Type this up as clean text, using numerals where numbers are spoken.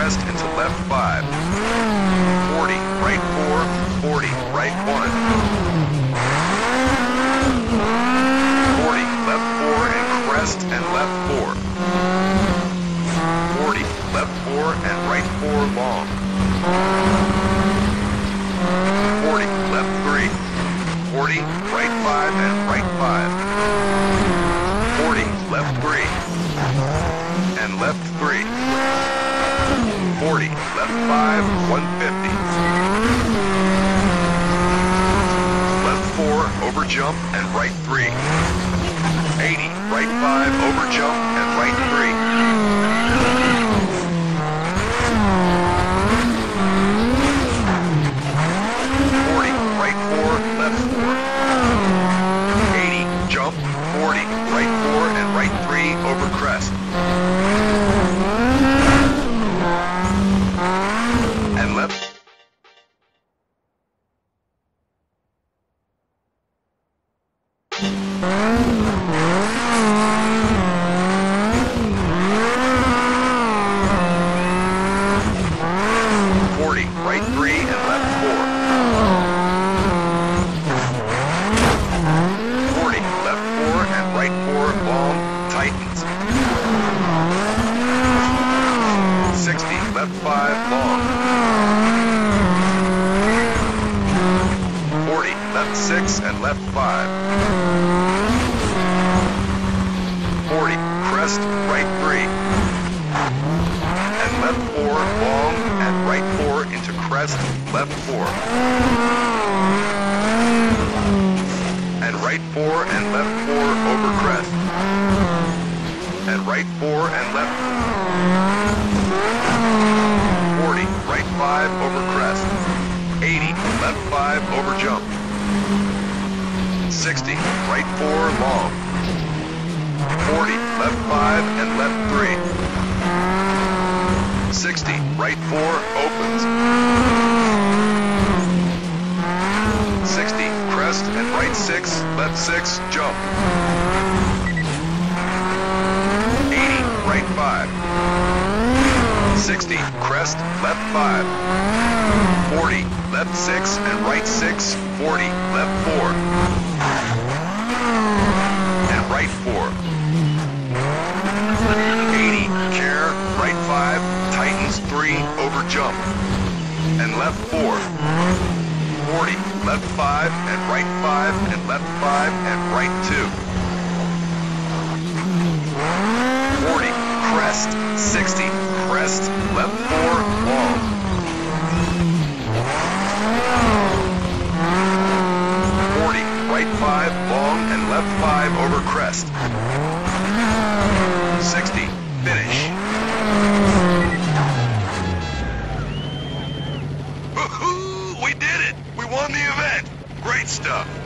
crest into left 5. 40, right 4, 40, right 1. 40, left 4 and crest and left 4. 40, left 4 and right 4 long. 40, left 3. 40, right 5 and right 5. 40, left 3. And left 3. 40, left 5, 150. Left 4, over jump and right 3. 80, right 5, over jump and right 3. 40, right 4, left 4. 80, jump, 40, right 4 and right 3 over crest. And left. 40, right 3 and left 4. 40, left 4 and right 4 long, tightens. 60, left 5 long. 40, left 6 and left 5. 40, crest, right 3. And left 4 long and right 4 into crest, left 4. And right 4 and left 4 over crest. And right 4 and left 40, right 5 over crest. 80, left 5 over jump. 60, right 4 long. 40, left 5 and left 3. 60, right 4 opens. 60, crest and right 6, left 6, jump. 80, right 5. 60, crest, left 5. 40, left 6 and right 6, 40, left 4. And right 4. 80, care, right 5, tightens 3 over jump. And left 4. 40, left 5 and right 5 and left 5 and right 2. 40, crest, 60, crest, left 4, long. 40, right 5, long and left 5 over crest. 60, finish. Woohoo! We did it! We won the event! Great stuff!